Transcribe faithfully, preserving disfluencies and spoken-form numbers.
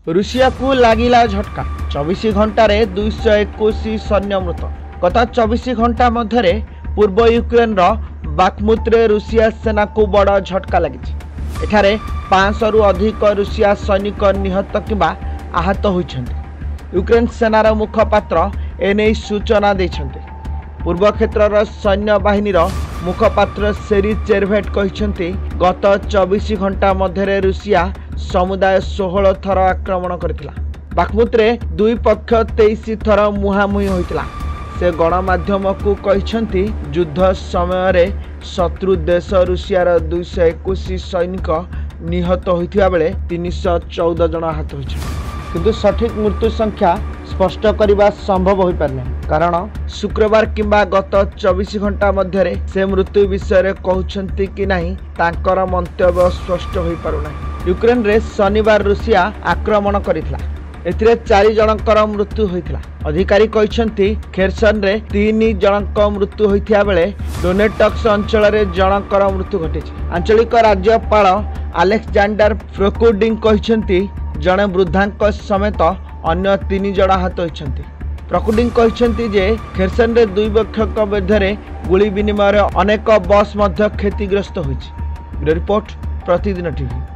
रुषिया को लागिला झटका चौबीस घंटे दुईश एकुश सैन्य मृत। गत चौबीस घंटा मध्य पूर्व यूक्रेन बाखमुत्रे रुषिया सेना को बड़ झटका लगी। एठारे पाँच रु अधिक रुषिया सैनिक निहत किंबा आहत होइछन्ति। यूक्रेन सेनार मुखपात्र एने सूचना देछन्ति। पूर्व क्षेत्रर सैन्य बाहिनीर मुखपात्र सेरी चेरभेट कहिछन्ति गत चौबीस घंटा मध्य रुषिया समुदाय सोलह थर आक्रमण करथिला। बाखमुत्रे दुई पक्ष तेईस थर मुहांमुही होइतिला। से गणमाध्यम को कहिछन्ति युद्ध समय शत्रु देश रुषियार दुईश एकुश सैनिक निहत होइथिबा बेले तीन सौ चौदह जन आहत होइछन्ति। किंतु सठिक मृत्यु संख्या स्पष्ट करने संभव हो पारे कारण शुक्रवार किंबा गत चौबीस घंटा मध्य से मृत्यु विषय कहते कि नहीं तांकर मंतव्य स्पष्ट हो पारुना। यूक्रेन रे शनिवार रुषिया आक्रमण करितला। एथिरे चारि जनकर मृत्यु होइतला। अधिकारी कहते खेरसन रे तीन जनक मृत्यु होइथिया बेले डोनेटक्स अंचल रे जनकर मृत्यु घटिछि। आंचलिक राज्यपाल अलेक्जेंडर फ्रोकुडिन कहते जड़े वृद्धांक समेत अन्य तीन जन आहत होइछन्ति। प्रकुडिन कहते जे खेरसन रे दुई पक्षक मध्य गुली विनिमय अनेक बस मध्य क्षतिग्रस्त होइछि। रिपोर्ट प्रतिदिन टीवी।